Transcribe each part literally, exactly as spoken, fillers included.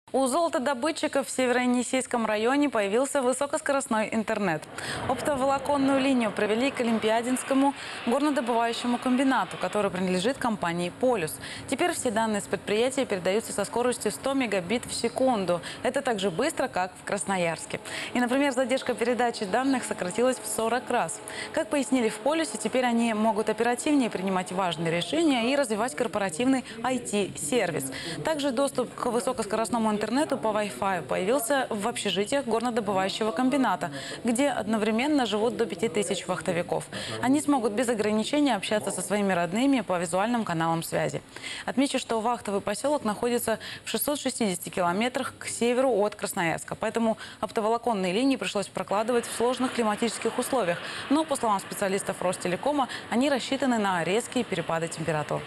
У золотодобытчиков в Северо-Енисейском районе появился высокоскоростной интернет. Оптоволоконную линию провели к Олимпиадинскому горнодобывающему комбинату, который принадлежит компании «Полюс». Теперь все данные с предприятия передаются со скоростью сто мегабит в секунду. Это так же быстро, как в Красноярске. И, например, задержка передачи данных сократилась в сорок раз. Как пояснили в «Полюсе», теперь они могут оперативнее принимать важные решения и развивать корпоративный ай ти-сервис. Также доступ к высокоскоростному интернету по Wi-Fi появился в общежитиях горнодобывающего комбината, где одновременно живут до пяти тысяч вахтовиков. Они смогут без ограничений общаться со своими родными по визуальным каналам связи. Отмечу, что вахтовый поселок находится в шестистах шестидесяти километрах к северу от Красноярска, поэтому оптоволоконные линии пришлось прокладывать в сложных климатических условиях. Но, по словам специалистов Ростелекома, они рассчитаны на резкие перепады температур.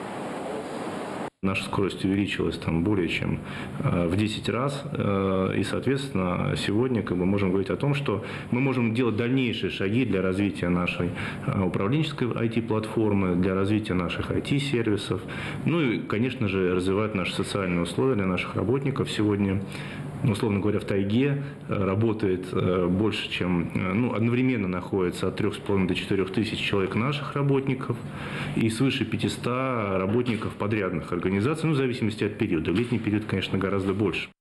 Наша скорость увеличилась там более чем э, в десять раз, э, и, соответственно, сегодня как бы можем говорить о том, что мы можем делать дальнейшие шаги для развития нашей э, управленческой ай ти-платформы, для развития наших ай ти-сервисов, ну и, конечно же, развивать наши социальные условия для наших работников. Сегодня, ну, условно говоря, в тайге работает э, больше, чем, э, ну, одновременно находится от трёх с половиной до четырёх тысяч человек наших работников и свыше пятисот работников подрядных организаций, ну, в зависимости от периода. В летний период, конечно, гораздо больше.